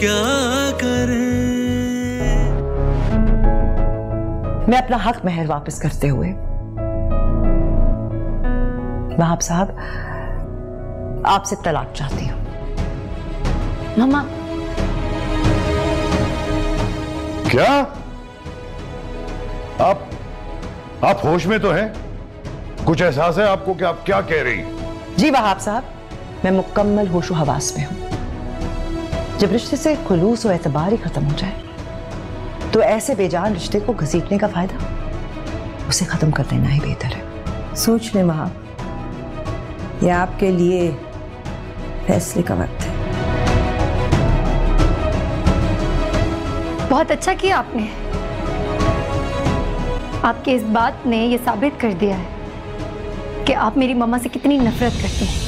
क्या करें। मैं अपना हक महर वापस करते हुए वहाब साहब आपसे तलाक चाहती हूँ। मामा। क्या? आप होश में तो हैं? कुछ एहसास है आपको कि आप क्या कह रही हैं? जी वहाब साहब, मैं मुकम्मल होशो हवास में हूं। जब रिश्ते से खुलूस और एतबार ही खत्म हो जाए तो ऐसे बेजान रिश्ते को घसीटने का फायदा, उसे खत्म कर देना ही बेहतर है। सोच ले वहाब, यह आपके लिए फैसले का वक्त है। बहुत अच्छा किया आपने। आपके इस बात ने यह साबित कर दिया है कि आप मेरी मम्मा से कितनी नफरत करती हैं।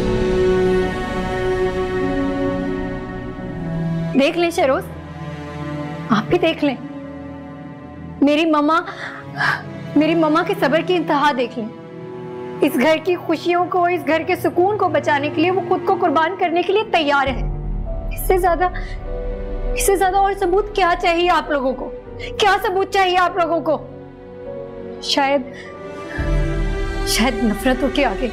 देख लें शहरोज, आप भी देख लें। मेरी मम्मा के सब्र की इंतहा देख लें। इस घर की खुशियों को, इस घर के सुकून को बचाने के लिए वो खुद को कुर्बान करने के लिए तैयार है। इससे ज्यादा और सबूत क्या चाहिए आप लोगों को? क्या सबूत चाहिए आप लोगों को? शायद नफरतों के आगे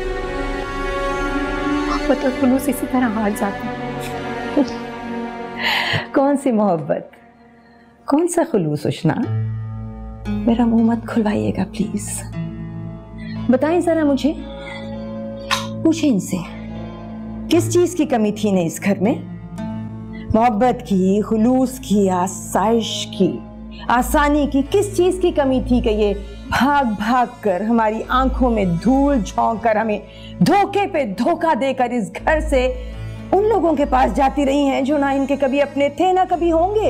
मोहब्बत और खुलूस इसी तरह हार जाते हैं। कौन सी मोहब्बत, कौन सा खुलूस उष्णा? मेरा मुंह मत खुलवाइएगा प्लीज। बताएं जरा मुझे, पूछे इनसे किस चीज की कमी थी ने इस घर में? मोहब्बत की, खुलूस की, आसाइश की, आसानी की, किस चीज की कमी थी कि ये भाग भाग कर हमारी आंखों में धूल झोंक कर हमें धोखे पे धोखा देकर इस घर से उन लोगों के पास जाती रही हैं जो ना इनके कभी अपने थे ना कभी होंगे?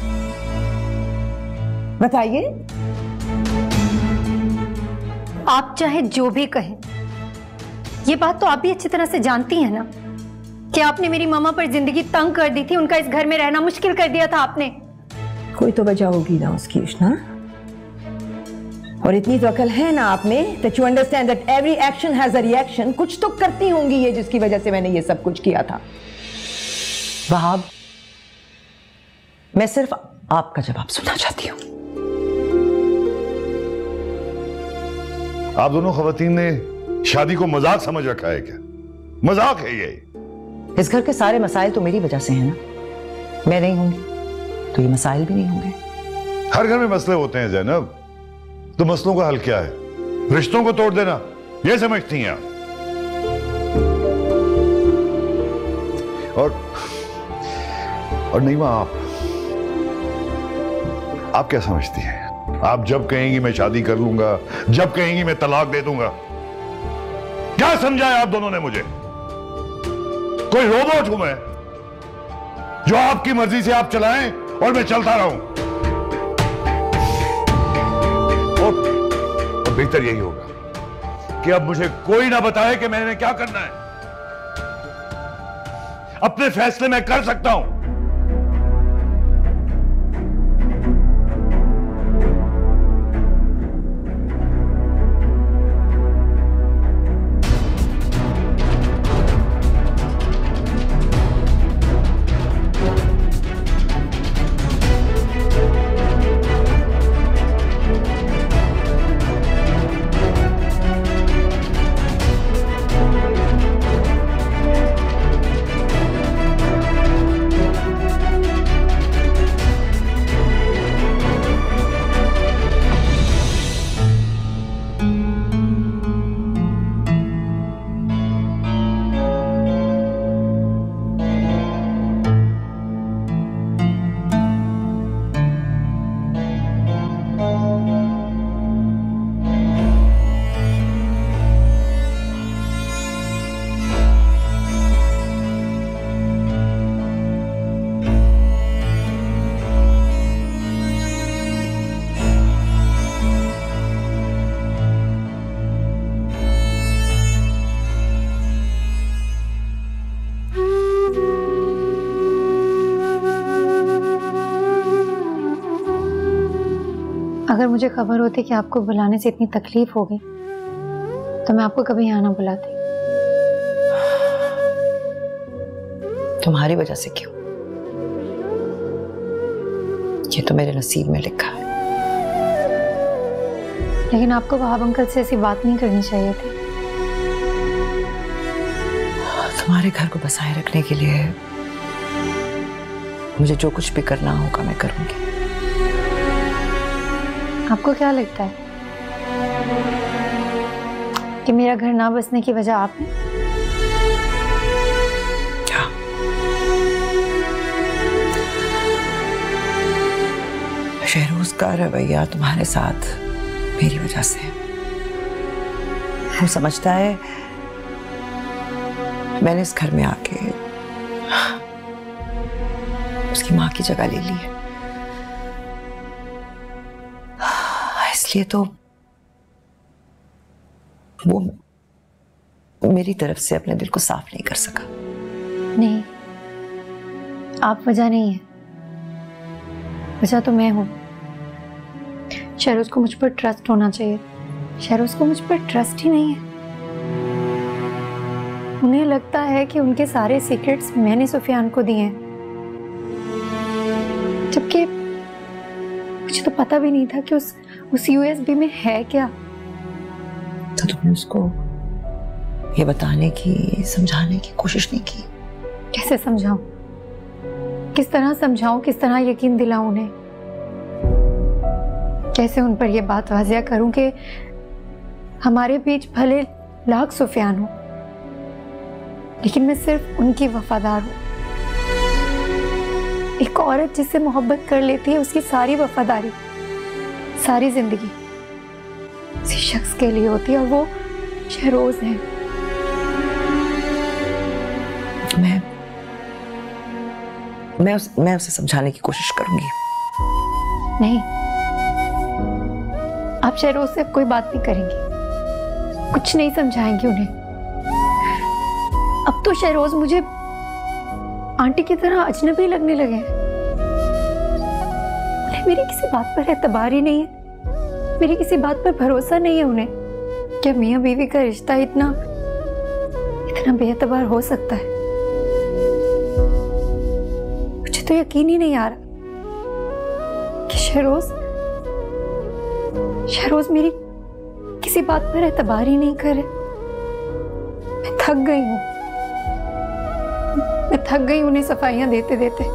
बताइए। आप चाहे जो भी कहें, ये बात तो आप भी अच्छी तरह से जानती हैं ना कि आपने मेरी मामा पर जिंदगी तंग कर दी थी, उनका इस घर में रहना मुश्किल कर दिया था आपने। कोई तो वजह होगी ना उसकी उष्णा, और इतनी तो अकल है ना आप में that you understand that every action has a reaction। कुछ तो करती होंगी ये जिसकी वजह से मैंने ये सब कुछ किया था। वहाब, मैं सिर्फ आपका जवाब सुनना चाहती हूँ। आप दोनों खवातीन ने शादी को मजाक समझ रखा है क्या? मजाक है ये। इस घर के सारे मसाइल तो मेरी वजह से हैं ना। मैं नहीं होंगी तो ये मसाइल भी नहीं होंगे। हर घर में मसले होते हैं ज़ैनब, तो मसलों का हल क्या है? रिश्तों को तोड़ देना, ये समझती हैं आप? और नहीं मां, आप क्या समझती हैं? आप जब कहेंगी मैं शादी कर लूंगा, जब कहेंगी मैं तलाक दे दूंगा। क्या समझा है आप दोनों ने मुझे? कोई रोबोट हूं मैं जो आपकी मर्जी से आप चलाएं और मैं चलता रहूं? और बेहतर यही होगा कि अब मुझे कोई ना बताए कि मैंने क्या करना है। अपने फैसले मैं कर सकता हूं। अगर मुझे खबर होती कि आपको बुलाने से इतनी तकलीफ होगी तो मैं आपको कभी यहाँ ना बुलाती। तुम्हारी वजह से क्यों? ये तो मेरे नसीब में लिखा है। लेकिन आपको वहाब अंकल से ऐसी बात नहीं करनी चाहिए थी। तुम्हारे घर को बसाए रखने के लिए मुझे जो कुछ भी करना होगा मैं करूंगी। आपको क्या लगता है कि मेरा घर ना बसने की वजह आप है? क्या? शहरोज का रवैया तुम्हारे साथ मेरी वजह से है। वो समझता है मैंने इस घर में आके उसकी माँ की जगह ले ली है, इसलिए तो वो मेरी तरफ से अपने दिल को साफ नहीं कर सका। नहीं, आप वजह नहीं है, वजह तो मैं हूं। शहरोज को मुझ पर ट्रस्ट होना चाहिए। शहरोज को मुझ पर ट्रस्ट ही नहीं है। उन्हें लगता है कि उनके सारे सीक्रेट्स मैंने सुफियान को दिए हैं, जबकि मुझे तो पता भी नहीं था कि उस यूएसबी में है क्या। तो तुमने उसको ये बताने की, समझाने की कोशिश नहीं की? कैसे समझाऊं? किस तरह समझाऊं? किस तरह यकीन दिलाऊं उन्हें? कैसे उन पर यह बात वाजिया करूं कि हमारे बीच भले लाख सुफियान हो, लेकिन मैं सिर्फ उनकी वफादार हूं। एक औरत जिससे मोहब्बत कर लेती है, उसकी सारी वफादारी, सारी जिंदगी उसी शख्स के लिए होती है, और वो शहरोज है। मैं उसे समझाने की कोशिश करूंगी। नहीं, आप शहरोज से अब कोई बात नहीं करेंगी, कुछ नहीं समझाएंगी उन्हें। अब तो शहरोज मुझे आंटी की तरह अजनबी लगने लगे हैं। उन्हें मेरी किसी बात पर एतबार ही नहीं है, मेरी किसी बात पर भरोसा नहीं है उन्हें। क्या मियां बीवी का रिश्ता इतना बेएतबार हो सकता है? मुझे तो यकीन ही नहीं आ रहा कि शहरोज मेरी किसी बात पर एतबार ही नहीं करे। मैं थक गई हूं, मैं थक गई उन्हें सफाइयां देते देते।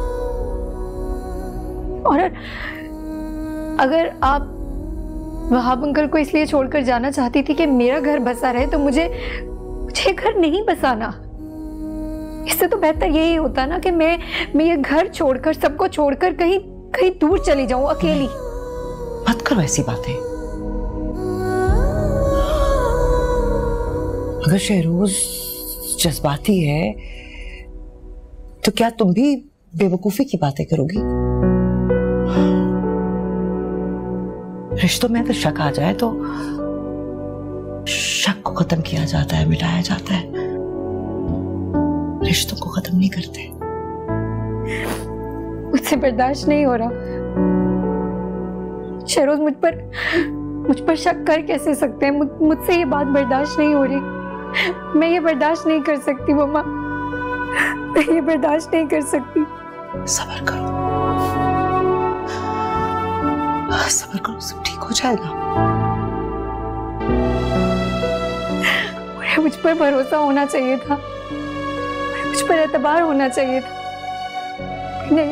और अगर आप वहाब अंकल को इसलिए छोड़कर जाना चाहती थी कि मेरा घर बसा रहे, तो मुझे घर नहीं बसाना। इससे तो बेहतर यही होता ना कि मैं ये घर छोड़कर, सबको छोड़कर कहीं दूर चली जाऊं अकेली। मत करो ऐसी बातें। अगर शहरोज जज्बाती है तो क्या तुम भी बेवकूफी की बातें करोगी? रिश्तों में अगर शक आ जाए तो शक को खत्म किया जाता है, मिटाया जाता है, रिश्तों को खत्म नहीं करते। मुझसे बर्दाश्त नहीं हो रहा। शहरोज मुझ पर शक कर कैसे सकते हैं? मुझसे ये बात बर्दाश्त नहीं हो रही। मैं ये बर्दाश्त नहीं कर सकती मम्मा, मैं ये बर्दाश्त नहीं कर सकती। सब्र करो, सब्र करो, सब ठीक हो जाएगा। मुझे मुझ पर भरोसा होना चाहिए था, मुझ पर एतबार होना चाहिए था। नहीं,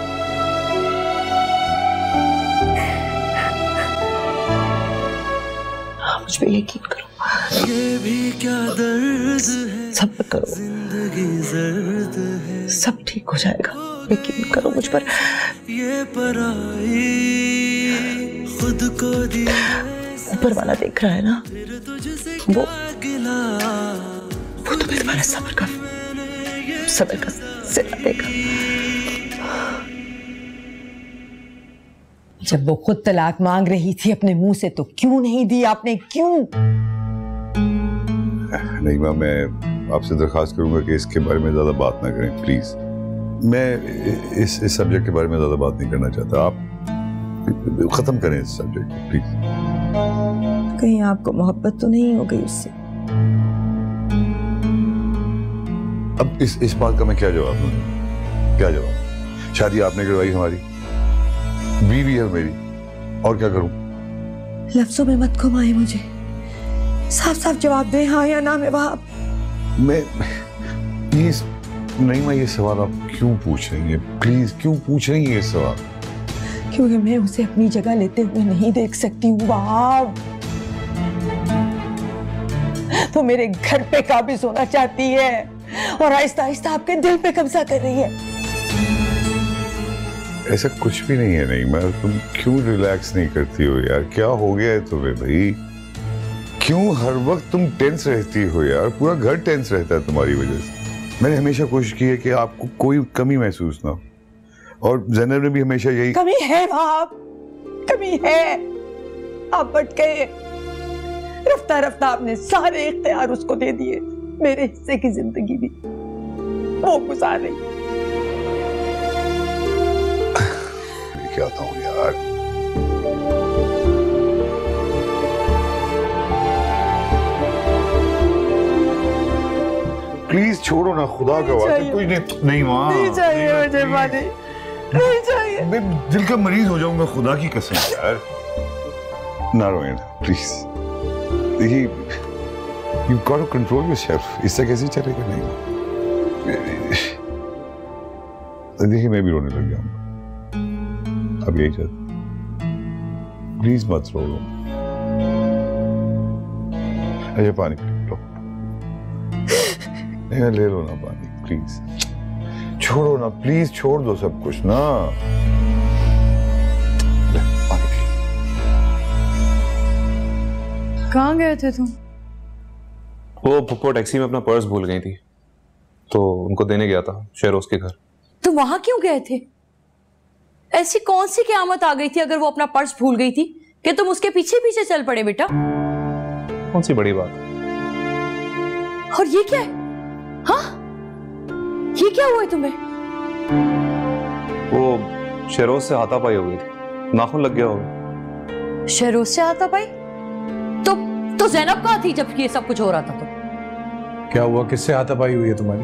मुझ पे यकीन करो। ये भी क्या दर्द है, सब्र करो, जिंदगी दर्द है, सब ठीक हो जाएगा, यकीन करो मुझ पर। ये पराई खुद को दिया, ऊपर वाला देख रहा है ना, वो तुम्हें तुम्हारे सब्र का सिला देगा। जब वो खुद तलाक मांग रही थी अपने मुंह से, तो क्यों नहीं दी आपने? क्यों? नहीं माँ, मैं आपसे दरखास्त करूंगा कि इसके बारे में ज्यादा बात ना करें प्लीज। मैं इस सब्जेक्ट के बारे में ज्यादा बात नहीं करना चाहता। आप खत्म करें इस सब्जेक्ट को प्लीज। कहीं आपको मोहब्बत तो नहीं हो गई उससे? अब इस बात का मैं क्या जवाब दूं? क्या जवाब? शादी आपने करवाई हमारी, बीवी है मेरी, और क्या करूं? लफ्जों में मत घुमाए मुझे, साफ साफ जवाब दे, हाँ या ना में वहाब। मैं प्लीज नहीं, मैं ये सवाल आप क्यों पूछ रही हैं? प्लीज क्यों पूछ रही हैं ये सवाल? क्योंकि मैं उसे अपनी जगह लेते हुए नहीं देख सकती हूँ वहाब। तो मेरे घर पे काबिज होना चाहती है और आहिस्ता आहिस्ता आपके दिल पे कब्जा कर रही है। ऐसा कुछ भी नहीं है। नहीं मैं, तुम क्यों रिलैक्स नहीं करती हो यार? क्या हो गया है तुम्हें भाई? क्यों हर वक्त तुम टेंस रहती हो यार? पूरा घर टेंस रहता है तुम्हारी वजह से। मैंने हमेशा कोशिश की है कि आपको कोई कमी महसूस ना हो, और ज़ैनब ने भी हमेशा यही। कमी है आप, कमी है। आप बट गए, रफ्ता रफ्ता आपने सारे इख्तियार उसको दे दिए। मेरे हिस्से की जिंदगी भी वो गुजार रही। क्या था यार? प्लीज छोड़ो ना, खुदा का वास्ता। कुछ नहीं माँ, नहीं चाहिए मुझे पानी, नहीं चाहिए। मैं दिल का मरीज हो जाऊंगा, खुदा की कसम यार। ना रोए ना प्लीज। देखिए, you got to control yourself. इससे कैसे चलेगा? नहीं देखिए, मैं भी रोने लग जाऊंगा। अब यही चाहता, प्लीज मत रो। अरे पानी लो, ले लो ना पानी, प्लीज। छोड़ो ना प्लीज, छोड़ दो सब कुछ ना। कहाँ गए थे तुम? वो पुप्पो टैक्सी में अपना पर्स भूल गई थी, तो उनको देने गया था शेरोज के घर। तो वहां क्यों गए थे? ऐसी कौन सी क़यामत आ गई थी अगर वो अपना पर्स भूल गई थी कि तुम उसके पीछे पीछे चल पड़े बेटा? कौन सी बड़ी बात? और ये क्या है? हाँ, ये क्या हुआ है तुम्हें? वो शेरोज से हाथापाई हो गई थी, नाखून लग गया होगा। शेरोज से हाथापाई? तो ज़ैनब कहाँ थी जब ये सब कुछ हो रहा था? तो क्या हुआ? किससे हाथापाई हुई है तुम्हारी?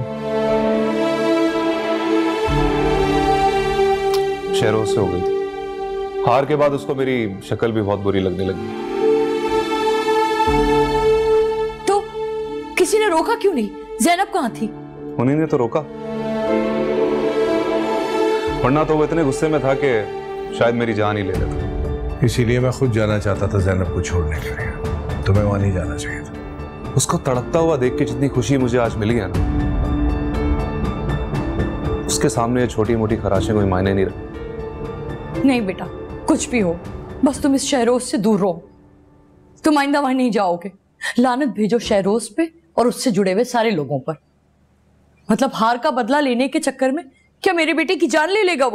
शेरोज से हो गई थी। हार के बाद उसको मेरी शक्ल भी बहुत बुरी लगने लगी। तो किसी ने रोका क्यों नहीं? ज़ैनब कहाँ थी? उन्हीं ने तो रोका, वरना तो वो इतने गुस्से में था कि शायद मेरी जान ही ले लेता। इसीलिए मैं खुद जाना चाहता था ज़ैनब को छोड़ने के लिए। तुम्हें वहां नहीं जाना चाहिए था। उसको तड़पता हुआ देख के जितनी खुशी मुझे आज मिली है ना, उसके सामने ये छोटी मोटी खराशें कोई मायने नहीं रखती। नहीं बेटा, कुछ भी हो, बस तुम इस शहरोज से दूर रहो। तुम आइंदा वहां नहीं जाओगे। लानत भेजो शहरोज पे और उससे जुड़े हुए सारे लोगों पर। मतलब हार का बदला लेने के चक्कर में क्या मेरे बेटे की जान ले लेगा वो?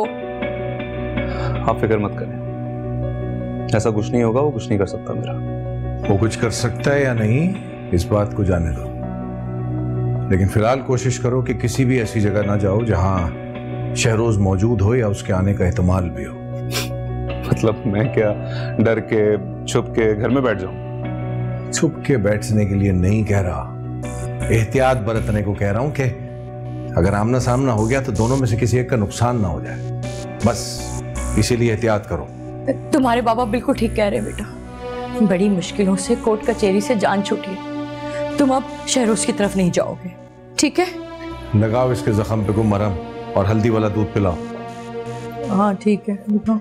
आप फिक्र मत करें, ऐसा कुछ नहीं होगा। वो कुछ नहीं कर सकता मेरा। वो कुछ कर सकता है या नहीं, इस बात को जाने दो। लेकिन फिलहाल कोशिश करो कि किसी भी ऐसी जगह ना जाओ जहां शहरोज मौजूद हो या उसके आने का एहतमाल भी हो। मतलब मैं क्या डर के छुप के घर में बैठ जाऊं? छुप के बैठने के लिए नहीं कह रहा, एहतियात बरतने को कह रहा हूं कि अगर आमना सामना हो गया तो दोनों में से किसी एक का नुकसान ना हो जाए। बस इसीलिए एहतियात करो। तुम्हारे बाबा बिल्कुल ठीक कह रहे हैं बेटा। बड़ी मुश्किलों से कोर्ट कचहरी से जान छूटी है। तुम अब शहरोज की तरफ नहीं जाओगे, ठीक है? लगाओ इसके जख्म पे को मरहम और हल्दी वाला दूध पिलाओ। हाँ ठीक है, बताओ।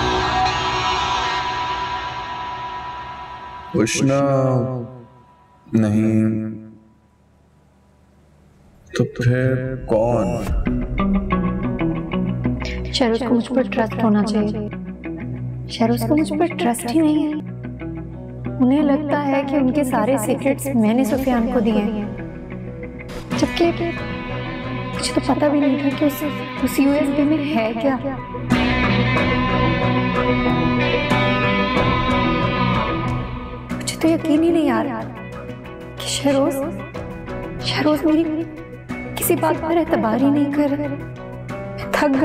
उष्णा नहीं तो फिर कौन? शहरोज को मुझ पर ट्रस्ट होना चाहिए। शहरोज को मुझ पर ट्रस्ट ही नहीं है। उन्हें लगता है कि उनके सारे सीक्रेट्स मैंने सुफियान को दिए हैं, जबकि मुझे तो पता भी नहीं था कि उस यूएसबी में है क्या। मुझे तो यकीन ही नहीं आ रहा कि शहरोज मेरी किसी बात पर एतबार ही नहीं कर रहे। मैं थक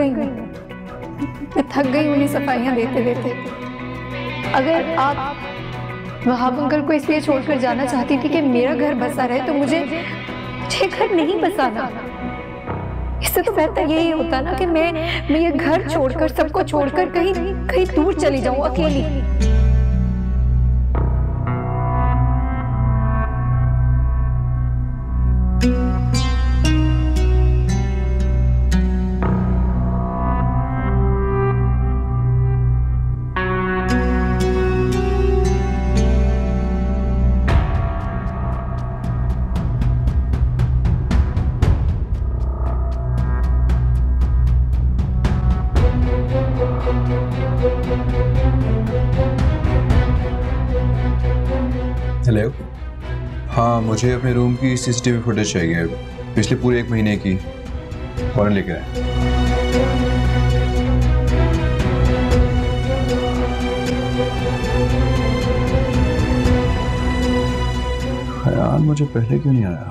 गई उन्हें सफाइयां देते देते। अगर आप वहाब अंकल को इसलिए छोड़कर जाना चाहती थी कि मेरा घर बसा रहे, तो मुझे घर नहीं बसाना। इससे तो बेहतर यही होता ना कि मैं ये घर छोड़कर, सबको छोड़कर कहीं दूर चली जाऊं अकेली। हेलो, हाँ मुझे अपने रूम की सीसीटीवी फुटेज चाहिए, पिछले पूरे 1 महीने की। फौरन लेकर आए। ख्याल मुझे पहले क्यों नहीं आया?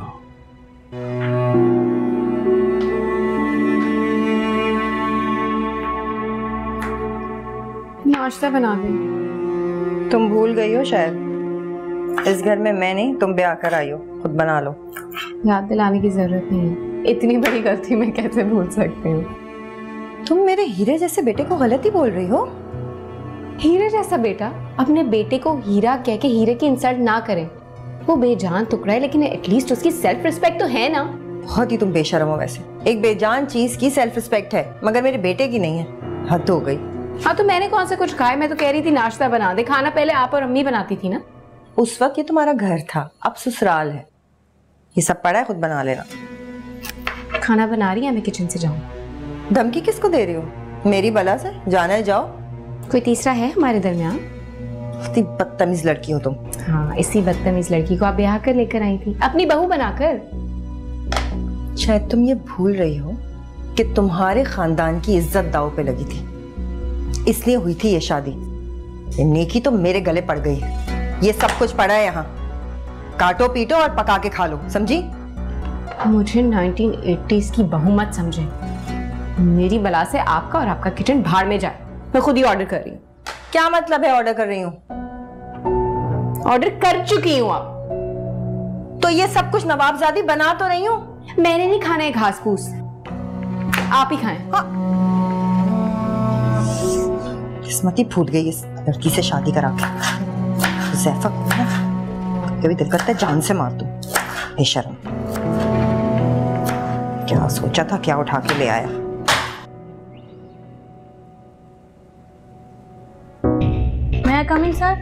नाश्ता बना दे। तुम भूल गई हो शायद, इस घर में मैं नहीं तुम ब्याह कर आई हो, खुद बना लो। याद दिलाने की जरूरत नहीं है, इतनी बड़ी गलती मैं कैसे भूल सकती हूँ। तुम मेरे हीरे जैसे बेटे को गलत ही बोल रही हो। हीरे जैसा बेटा? अपने बेटे को हीरा कह के हीरे की इंसल्ट ना करें। वो बेजान टुकड़ा है, लेकिन एटलीस्ट उसकी सेल्फ रिस्पेक्ट तो है ना। बहुत ही तुम बेशर्म हो वैसे। एक बेजान चीज की सेल्फ रिस्पेक्ट है, मगर मेरे बेटे की नहीं है। हद हो गई। हाँ तो मैंने कौन सा कुछ खाया? मैं तो कह रही थी नाश्ता बना दे। खाना पहले आप और अम्मी बनाती थी ना। उस वक्त ये तुम्हारा घर था, अब ससुराल है। ये सब पड़ा है, खुद बना लेना। खाना बना रही है, मैं किचन से जाऊँ? धमकी किसको दे रही हो? मेरी बला से जाना है जाओ। कोई तीसरा है हमारे दरमियान? इतनी बदतमीज लड़की हो तुम। हाँ, इसी बदतमीज लड़की को आप ब्याह कर लेकर आई थी, अपनी बहू बनाकर। शायद तुम ये भूल रही हो कि तुम्हारे खानदान की इज्जत दांव पे लगी थी, इसलिए हुई थी ये शादी। ये नेकी तो मेरे गले पड़ गई है। ये सब कुछ पड़ा है यहाँ, काटो पीटो और पका के खा लो, समझी? मुझे 1980s की बहू मत समझे। मेरी बला से आपका और आपका किचन भाड़ में जाए। मैं खुद ही ऑर्डर कर रही हूँ। क्या मतलब है ऑर्डर कर रही हूँ? ऑर्डर कर चुकी हूँ आप। तो ये सब कुछ नवाबजादी बना तो नहीं हूँ? मैंने नहीं खाना है घास फूस, आप ही खाएं। हाँ। किस्मत ही फूट गई इस लड़की से शादी करा के। ज़ैफ़ा को ना कभी दिल करता है जान से मार दूं। बेशर्म। क्या सोचा था, क्या उठा के ले आया। मैं कमिंग सर?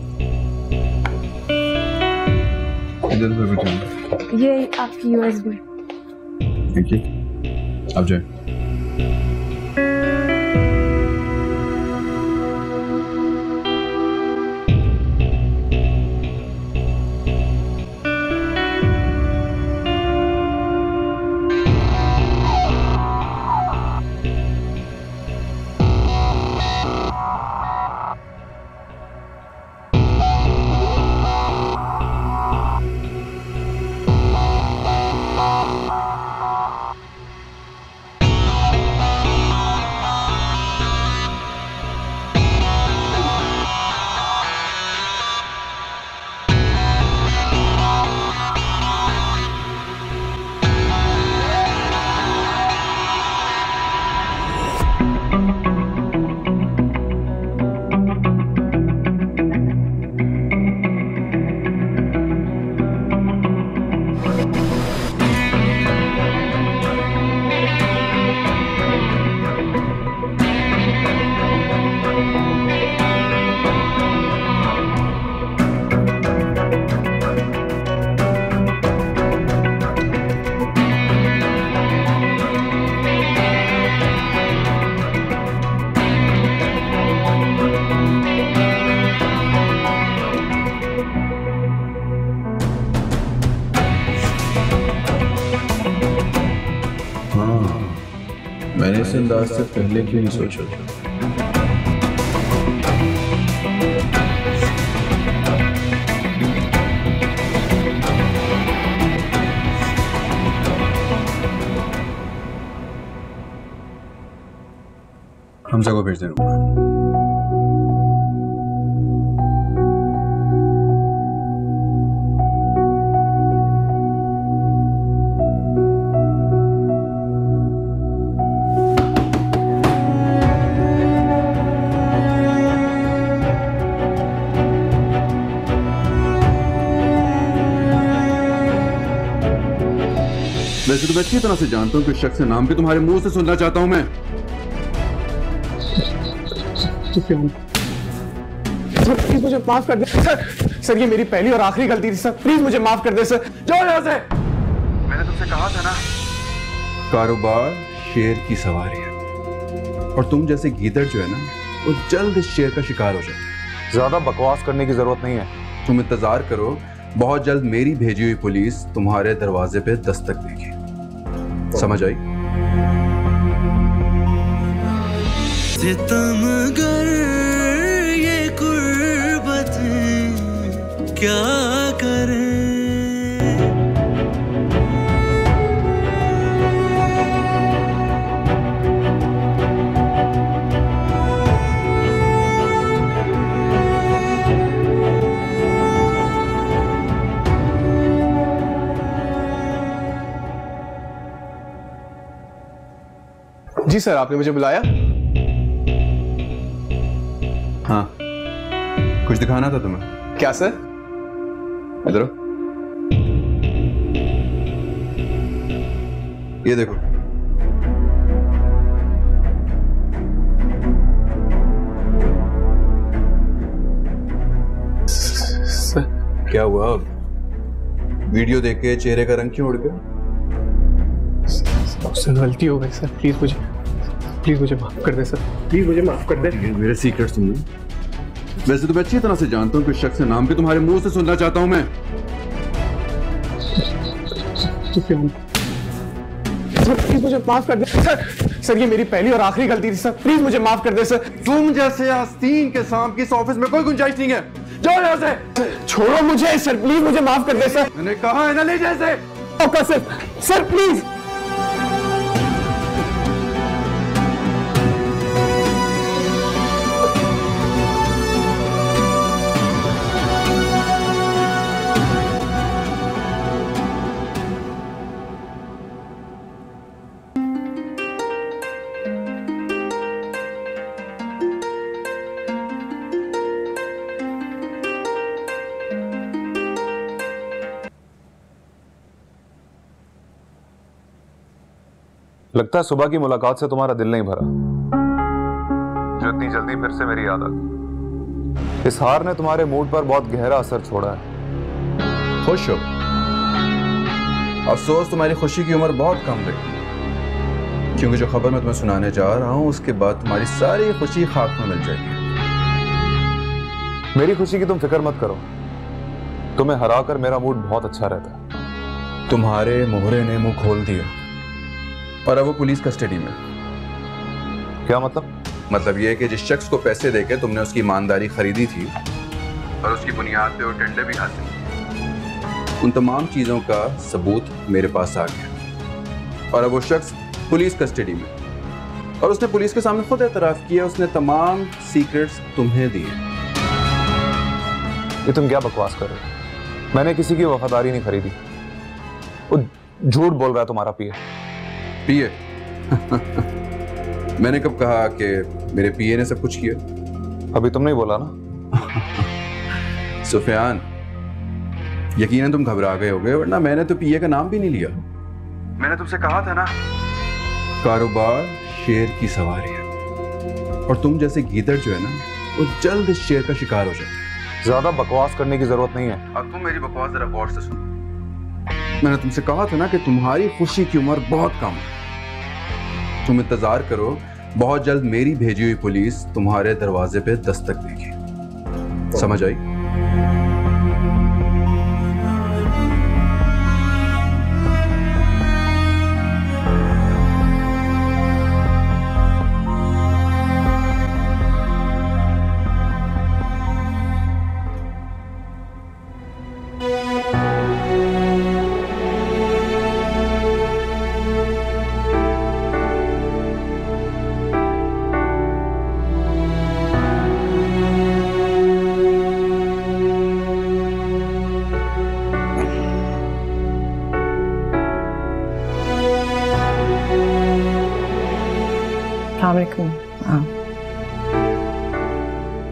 ये आपकी यूएसबी। Thank you. अब जाए। इस अंदाज से पहले क्यों नहीं सोचा? हमजा को भेज देना। वैसे तो मैं अच्छी तरह से जानता हूँ कि शख्स के नाम के तुम्हारे मुंह से सुनना चाहता हूँ मैं। सर प्लीज मुझे माफ कर दे सर ये मेरी पहली और आखिरी गलती थी सर, प्लीज मुझे माफ कर दे सर। जाओ यहाँ से। मैंने तुमसे कहा था ना, कारोबार शेर की सवारी है और तुम जैसे गीदड़ जो है ना वो जल्द इस शेर का शिकार हो जाए। ज्यादा बकवास करने की जरूरत नहीं है। तुम इंतजार करो, बहुत जल्द मेरी भेजी हुई पुलिस तुम्हारे दरवाजे पे दस्तक देगी। समझ आई? सितमगर ये कुर्बतें क्या करें। जी सर, आपने मुझे बुलाया? हाँ, कुछ दिखाना था तुम्हें। क्या सर? इधर आओ। ये देखो। सर क्या हुआ? वीडियो देख के चेहरे का रंग क्यों उड़ गया? सर गलती हो गई सर, प्लीज मुझे माफ कर दे सर, प्लीज मुझे माफ कर दे। मेरे सीक्रेट सुन लो। वैसे तो मैं अच्छी तरह से जानता हूँ कि शख्स के नाम के तुम्हारे मुंह से सुनना चाहता हूँ मैं। सर प्लीज मुझे माफ कर दे सर ये मेरी पहली और आखिरी गलती थी सर, प्लीज मुझे माफ कर दे सर। तुम जैसे आस्तीन के सांप की इस ऑफिस में कोई गुंजाइश नहीं है। जाओ यहाँ से। छोड़ो मुझे सर, प्लीज मुझे माफ कर दे सर। मैंने कहा है ना, ले जैसे। Okay sir please. लगता है सुबह की मुलाकात से तुम्हारा दिल नहीं भरा, जो इतनी जल्दी फिर से मेरी याद आ गई। इस हार ने तुम्हारे मूड पर बहुत गहरा असर छोड़ा है। खुश हो? अफसोस तुम्हारी खुशी की उम्र बहुत कम रही, क्योंकि जो खबर मैं तुम्हें सुनाने जा रहा हूं उसके बाद तुम्हारी सारी खुशी खाक में मिल जाएगी। मेरी खुशी की तुम फिक्र मत करो, तुम्हें हराकर मेरा मूड बहुत अच्छा रहता है। तुम्हारे मोहरे ने मुंह खोल दिया और अब वो पुलिस कस्टडी में। क्या मतलब? मतलब ये कि जिस शख्स को पैसे देके तुमने उसकी ईमानदारी खरीदी थी और उसकी बुनियाद पे वो टेंडर भी हासिल किए, उन तमाम चीजों का सबूत मेरे पास आ गया और अब वो शख्स पुलिस कस्टडी में। और उसने पुलिस के सामने खुद एतराफ किया, उसने तमाम सीक्रेट्स तुम्हें दिए। ये तुम क्या बकवास कर रहे हो? मैंने किसी की वफादारी नहीं खरीदी। वो झूठ बोल रहा है तुम्हारा पीए। पीए? मैंने कब कहा कि मेरे पीए ने सब कुछ किया? अभी तुमने ही बोला ना। सुफियान, यकीनन तुम घबरा गए होगे, वरना मैंने तो पीए का नाम भी नहीं लिया। मैंने तुमसे कहा था ना, कारोबार शेर की सवारी है और तुम जैसे गीदड़ जो है ना वो जल्द इस शेर का शिकार हो जाए। ज्यादा बकवास करने की जरूरत नहीं है। अब तुम मेरी बकवास जरा गौर से सुनो। मैंने तुमसे कहा था ना कि तुम्हारी खुशी की उम्र बहुत कम है। तुम इंतजार करो, बहुत जल्द मेरी भेजी हुई पुलिस तुम्हारे दरवाजे पे दस्तक देगी। समझ आई?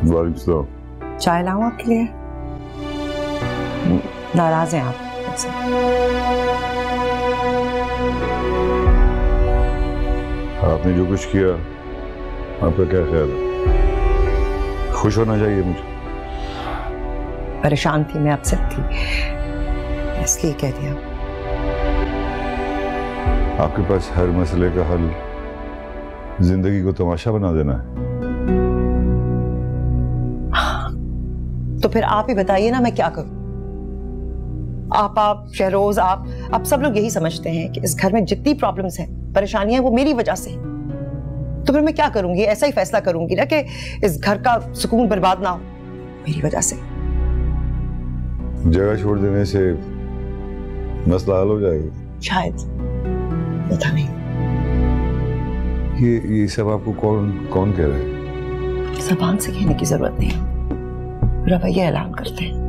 वालेकुम सलाम। चाय लाऊं आपके लिए? नाराज हैं आप मुझसे? आपने जो कुछ किया, आपका क्या ख्याल है? खुश होना चाहिए मुझे। परेशान थी मैं, अपसेट थी, इसलिए कह दिया। आपके पास हर मसले का हल जिंदगी को तमाशा बना देना है। तो फिर आप ही बताइए ना, मैं क्या करूं? आप शहरोज, आप सब लोग यही समझते हैं कि इस घर में जितनी प्रॉब्लम्स हैं, परेशानियां, वो मेरी वजह से। तो फिर मैं क्या करूंगी? ऐसा ही फैसला करूंगी ना कि इस घर का सुकून बर्बाद ना हो मेरी वजह से। जगह छोड़ देने से मसला हल हो जाएगा शायद, पता नहीं। ये सब आपको कौन कह रहा है? ज़बान से कहने की जरूरत नहीं, रवैया ऐलान करते हैं।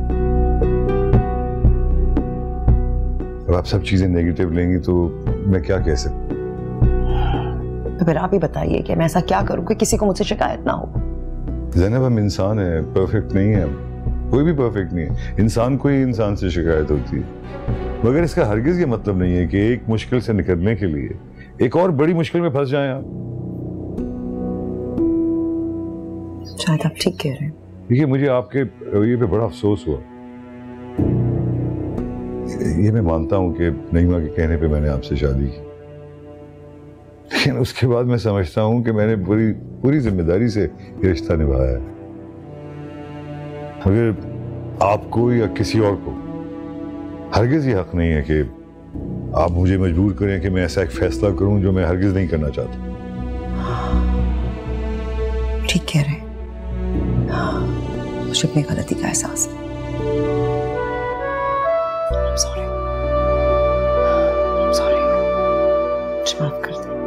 अब आप सब चीजें नेगेटिव लेंगी तो मैं क्या कह सकता? तो फिर आप ही बताइए कि मैं ऐसा क्या करूं कि किसी को मुझसे शिकायत ना हो। ज़ैनब, हम इंसान है, परफेक्ट नहीं है, कोई भी परफेक्ट नहीं है। इंसान को ही इंसान से शिकायत होती है, मगर इसका हरगिज ये मतलब नहीं है कि एक मुश्किल से निकलने के लिए एक और बड़ी मुश्किल में फंस जाएं आप। शायद आप ठीक कह रहे हैं। देखिए, मुझे आपके रवैये पे बड़ा अफसोस हुआ। ये मैं मानता हूं कि नईमा के कहने पे मैंने आपसे शादी की, लेकिन उसके बाद मैं समझता हूं कि मैंने पूरी जिम्मेदारी से ये रिश्ता निभाया है। मगर आपको या किसी और को हरगिज ये हक नहीं है कि आप मुझे मजबूर करें कि मैं ऐसा एक फैसला करूं जो मैं हरगिज नहीं करना चाहता। ठीक कह रहे हैं, मुझे अपनी गलती का एहसास है। सॉरी, मुझे माफ कर दे।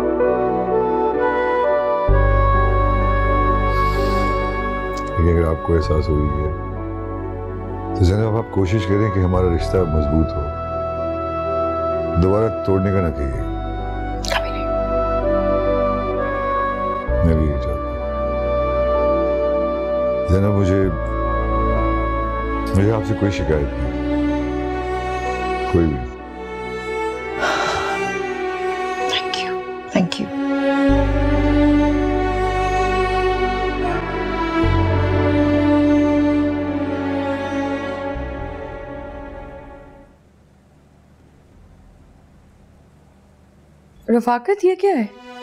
अगर आपको एहसास हुई है तो ज़ैनब, आप कोशिश करें कि हमारा रिश्ता मजबूत हो, दोबारा तोड़ने का ना कहिए। कभी नहीं। मैं भी यही चाहता हूं। ज़ैनब, मुझे आपसे कोई शिकायत नहीं, कोई भी। Thank you. रफाकत, ये क्या है?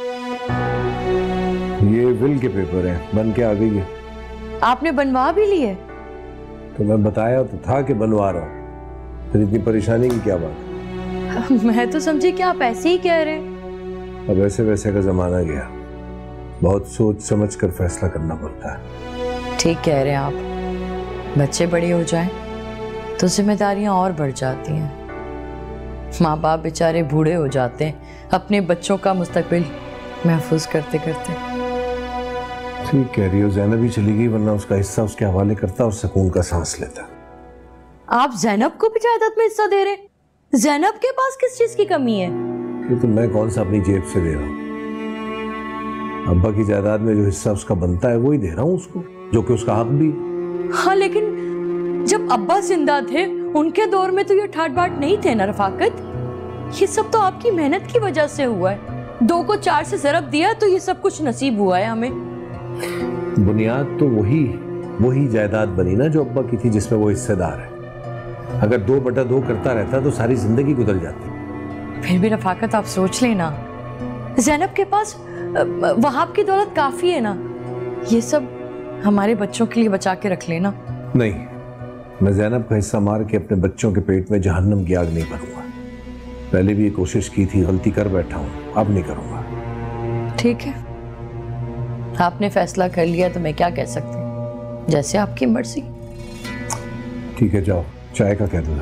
ये विल के पेपर हैं, बन के आ गई है। आपने बनवा भी ली है? तो मैं बताया तो था कि बनवा रहा हूँ, फिर इतनी परेशानी की क्या बात? मैं तो समझी कि आप ऐसे ही कह रहे हैं। अब ऐसे वैसे का जमाना गया, बहुत सोच समझ कर फैसला करना पड़ता है। ठीक कह रहे हैं आप, बच्चे बड़े हो जाएं तो जिम्मेदारियां और बढ़ जाती हैं। माँ बाप बेचारे बूढ़े हो जाते हैं अपने बच्चों का मुस्तकबिल महफूज करते करते। ठीक कह रही हो, ज़ैनब ही चली गई, वरना उसका हिस्सा उसके हवाले करता और सुकून का सांस लेता। आप ज़ैनब को भी जायदाद में हिस्सा दे रहे हैं? ज़ैनब के पास किस चीज की कमी है? ये तो मैं कौन सा अपनी जेब से दे रहा हूँ, अब्बा की जायदाद में जो हिस्सा उसका बनता है वो ही दे रहा हूँ उसको, जो कि उसका हक भी। हाँ, लेकिन जब अब्बा जिंदा थे उनके दौर में तो ये ठाट बाट नहीं थे ना रफाकत। ये सब तो आपकी मेहनत की वजह से हुआ है। 2 को 4 से ज़रब दिया तो ये सब कुछ नसीब हुआ है हमें। बुनियाद तो वही जायदाद बनी ना जो अब्बा की थी, जिसमें वो हिस्सेदार है। अगर 2/2 करता रहता तो सारी जिंदगी गुजर जाती। फिर भी रफाकत, आप सोच लेना, ज़ैनब के पास वहाब की दौलत काफी है ना, ये सब हमारे बच्चों के लिए बचा के रख लेना। नहीं, मैं ज़ैनब का हिस्सा मार के अपने बच्चों के पेट में जहन्नम की आग नहीं भरूंगा। पहले भी ये कोशिश की थी, गलती कर बैठा हूं, अब नहीं करूंगा। ठीक है, आपने फैसला कर लिया तो मैं क्या कह सकती हूँ, जैसे आपकी मर्जी। ठीक है, जाओ, चाय का कह दो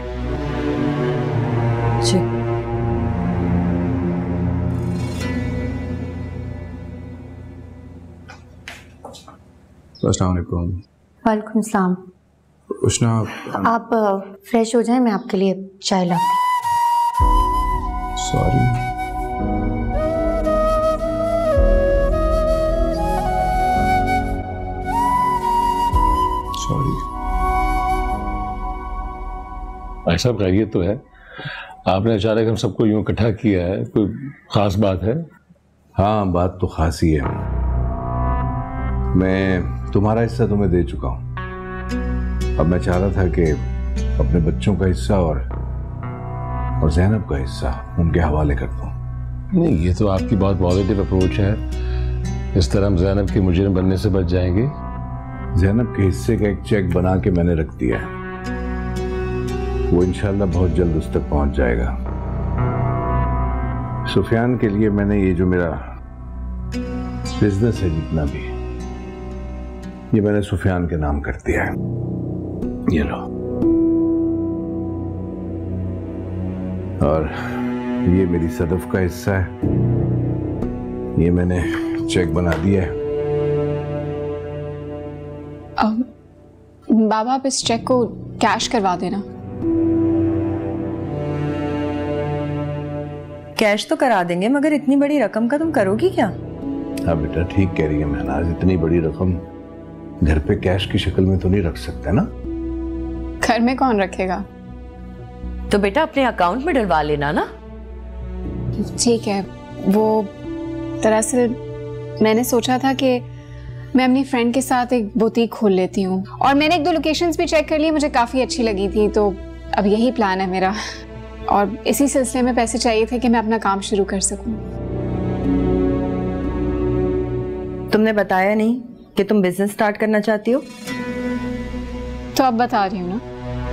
जी। अस्सलाम वालेकुम। वालेकुम सलाम। उष्णा, आप फ्रेश हो जाएं, मैं आपके लिए चाय लाती। सॉरी। भाई साहब खैरियत तो है? आपने अचानक हम सबको यूं इकट्ठा किया है, कोई खास बात है? हाँ, बात तो खास ही है। मैं तुम्हारा हिस्सा तुम्हें दे चुका हूं। अब मैं चाह रहा था कि अपने बच्चों का हिस्सा और ज़ैनब का हिस्सा उनके हवाले कर दूं। नहीं, ये तो आपकी बहुत पॉजिटिव अप्रोच है। इस तरह हम ज़ैनब के मुजरिम बनने से बच जाएंगे। ज़ैनब के हिस्से का एक चेक बना के मैंने रख दिया है, वो इंशाल्लाह बहुत जल्द उस तक पहुंच जाएगा। सुफियान के लिए मैंने ये जो मेरा बिजनेस है जितना भी, ये मैंने सुफियान के नाम कर दिया है। ये लो, और ये मेरी सदफ का हिस्सा है, ये मैंने चेक बना दिया है। बाबा आप इस चेक को कैश करवा देना। कैश तो करा देंगे, मगर इतनी बड़ी रकम का तुम करोगी क्या? हाँ बेटा, ठीक कह रही है महनाज, इतनी बड़ी रकम घर पे कैश की शक्ल में तो नहीं रख सकते ना। घर में कौन रखेगा? तो बेटा अपने अकाउंट में डलवा लेना ना। ठीक है, वो दरअसल मैंने सोचा था कि मैं अपनी फ्रेंड के साथ एक बुटीक खोल लेती हूँ, और मैंने 1-2 लोकेशंस भी चेक कर ली, मुझे काफ़ी अच्छी लगी थी, तो अब यही प्लान है मेरा, और इसी सिलसिले में पैसे चाहिए थे कि मैं अपना काम शुरू कर सकूँ। तुमने बताया नहीं कि तुम बिजनेस स्टार्ट करना चाहती हो? तो अब बता रही हूँ ना।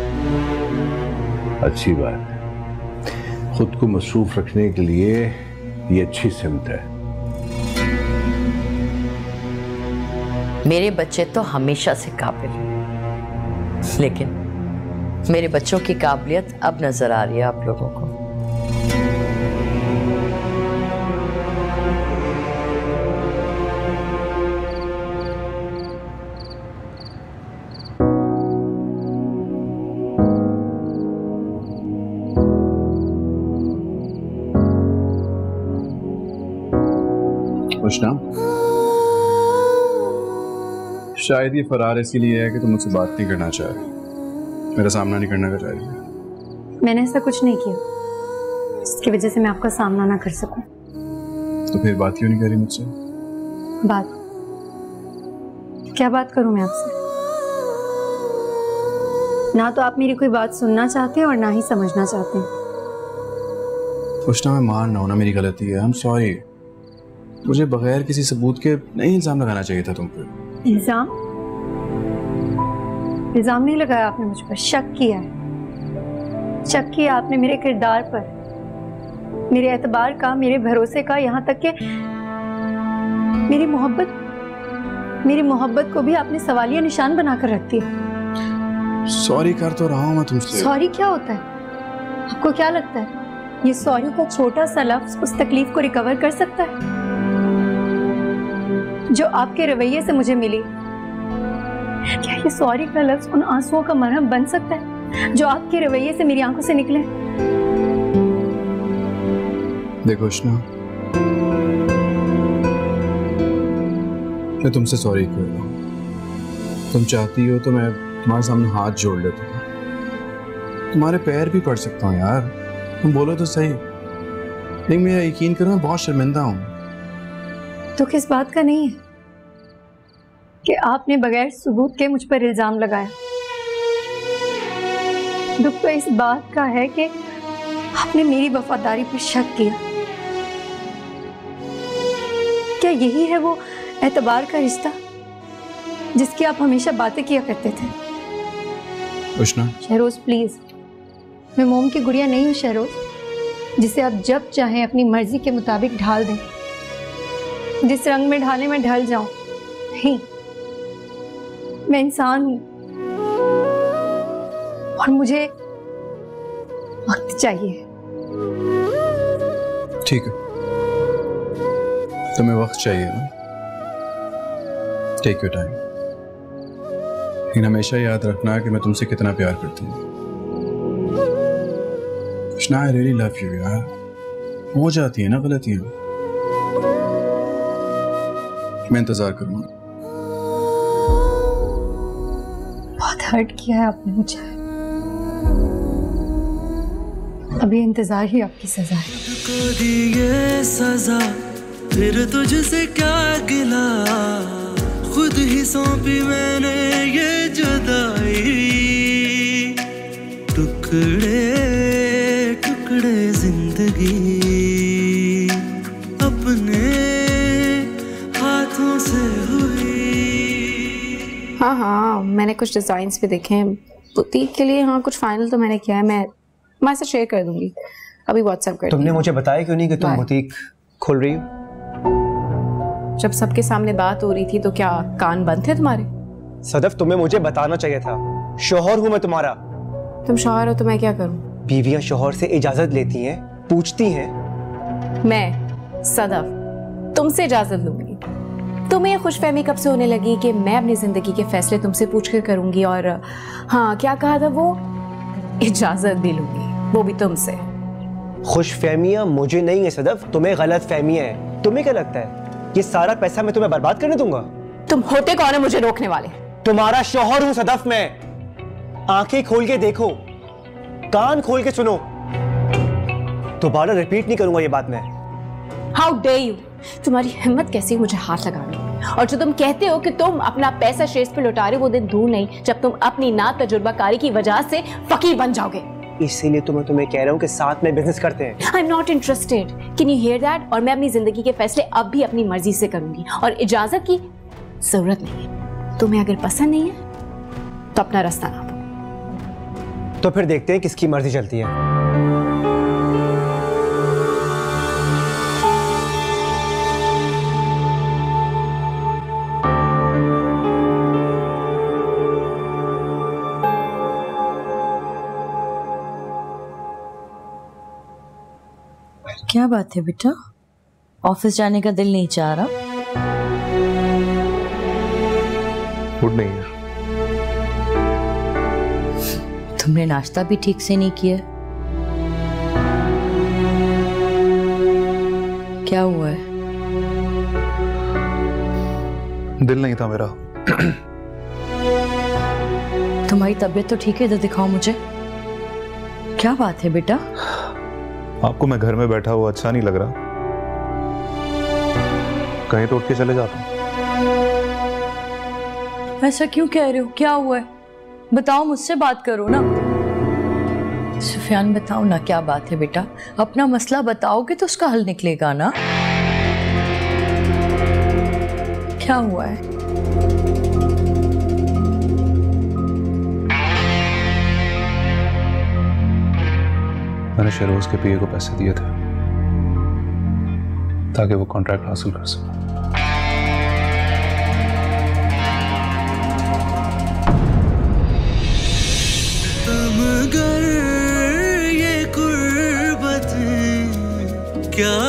अच्छी बात है, खुद को मसरूफ रखने के लिए ये अच्छी सिमत है। मेरे बच्चे तो हमेशा से काबिल हैं, लेकिन मेरे बच्चों की काबिलियत अब नजर आ रही है आप लोगों को। उष्णा, शायद ये फरार इसीलिए है कि तुम मुझसे बात नहीं करना चाह रही, मेरा सामना नहीं करना चाह रही। मैंने ऐसा कुछ नहीं किया जिसकी वजह से मैं आपका सामना ना कर सकूं। तो फिर बात क्यों नहीं करी मुझसे? बात? क्या बात करूं मैं आपसे? ना तो आप मेरी कोई बात सुनना चाहते हैं और ना ही समझना चाहते हैं। उष्णा, मैं मान रहा हूं ना मेरी गलती है, आई एम सॉरी। मुझे बगैर किसी सबूत के नहीं इल्जाम लगाना चाहिए था तुम पे। इल्जाम? इल्जाम नहीं लगाया आपने मुझ पर, शक किया है। शक किया आपने मेरे किरदार पर, मेरे एतबार का, मेरे भरोसे का, यहाँ तक कि मेरी मोहब्बत को भी आपने सवालिया निशान बनाकर रख दिया। सॉरी कर तो रहा हूं मैं तुमसे। सॉरी क्या होता है? आपको क्या लगता है ये सॉरी का छोटा सा लफ्ज उस तकलीफ को रिकवर कर सकता है जो आपके रवैये से मुझे मिली? क्या ये सॉरी का लफ्ज उन आंसुओं का मरहम बन सकता है जो आपके रवैये से मेरी आंखों से निकले? देखो उष्णा, मैं तुमसे सॉरी कर रहा हूं। तुम चाहती हो तो मैं तुम्हारे सामने हाथ जोड़ लेता हूं, तुम्हारे पैर भी पड़ सकता हूं यार। तुम बोलो तो सही, लेकिन मेरा यकीन करो मैं बहुत शर्मिंदा हूं। तो किस बात का नहीं है कि आपने बगैर सबूत के मुझ पर इल्जाम लगाया? दुख तो इस बात का है कि आपने मेरी वफादारी पर शक किया। क्या यही है वो एतबार का रिश्ता जिसकी आप हमेशा बातें किया करते थे? उष्णा, शहरोज प्लीज, मैं मोम की गुड़िया नहीं हूं शहरोज, जिसे आप जब चाहें अपनी मर्जी के मुताबिक ढाल दें। जिस रंग में ढाले मैं ढल जाऊं। नहीं, मैं इंसान हूं और मुझे वक्त चाहिए। ठीक है, तुम्हें वक्त चाहिए ना, टेक योर टाइम, लेकिन हमेशा याद रखना कि मैं तुमसे कितना प्यार करती हूँ। Krishna, I really love you यार। हो जाती है ना गलतियां, मैं इंतजार करूंगा। बहुत हर्ट किया है आपने मुझे, अभी इंतजार ही आपकी सजा है। को दी ये सजा फिर तुझसे क्या गिला, खुद ही सौंपी मैंने ये जुदाई। टुकड़े टुकड़े जिंदगी अपने हाथों से हुई। हाँ हाँ, मैंने कुछ डिजाइन्स भी देखे हैं बुटीक के लिए। हाँ, कुछ फाइनल तो मैंने किया है, मैं तुम्हारे साथ शेयर कर दूंगी, अभी व्हाट्सएप कर। तुमने मुझे बताया क्यों नहीं कि तुम बुटीक खोल रही हो? जब सबके सामने बात हो रही थी तो क्या कान बंद थे तुम्हारे? सदफ, तुम्हें मुझे बताना चाहिए था। शौहर हूं मैं तुम्हारा। तुम शौहर हो तो मैं क्या करूं? बीवियां शौहर से इजाजत लेती हैं, पूछती हैं। मैं सदफ तुमसे इजाजत लूंगी? तुम्हें ये खुशफहमी कब से होने लगी कि मैं अपनी जिंदगी के फैसले तुमसे पूछकर करूंगी? और हाँ, क्या कहा था वो? इजाजत भी लूंगी, वो भी तुमसे। खुशफहमियां मुझे नहीं है सदफ, तुम्हें गलत फहमियां है। तुम्हें क्या लगता है ये सारा पैसा मैं तुम्हें बर्बाद करने दूंगा? तुम होते कौन है मुझे रोकने वाले? तुम्हारा शौहर हूं सदफ मैं। आंखें खोल के देखो, कान खोल के सुनो। दोबारा रिपीट नहीं करूंगा ये बात मैं। How dare you! तुम्हारी हिम्मत कैसी मुझे हाथ लगाने? और जो तुम कहते हो कि तुम अपना पैसा शेयर्स पे लौटा रहे, वो दिन दूर नहीं जब तुम अपनी ना तजुर्बाकारी की वजह से फकीर बन जाओगे। इसीलिए तो मैं तुम्हें कह रहा हूँ कि साथ में बिजनेस करते हैं। I am not interested, can you hear that? और मैं अपनी जिंदगी के फैसले अब भी अपनी मर्जी से करूंगी और इजाजत की जरूरत नहीं है। तुम्हें अगर पसंद नहीं है तो अपना रास्ता नापो। तो फिर देखते हैं किसकी मर्जी चलती है। क्या बात है बेटा, ऑफिस जाने का दिल नहीं चाह रहा? मूड नहीं है। तुमने नाश्ता भी ठीक से नहीं किया। क्या हुआ है? दिल नहीं था मेरा। तुम्हारी तबीयत तो ठीक है, इधर दिखाओ मुझे। क्या बात है बेटा? आपको मैं घर में बैठा हुआ अच्छा नहीं लग रहा? कहीं तो उठ के चले जाता हूं। ऐसा क्यों कह रहे हो? क्या हुआ है? बताओ, मुझसे बात करो ना। सुफियान, बताओ ना क्या बात है बेटा? अपना मसला बताओगे तो उसका हल निकलेगा ना। क्या हुआ है? मैंने शहरोज के पीए को पैसे दिए थे ताकि वो कॉन्ट्रैक्ट हासिल कर सके। मगर ये कुर्बत क्या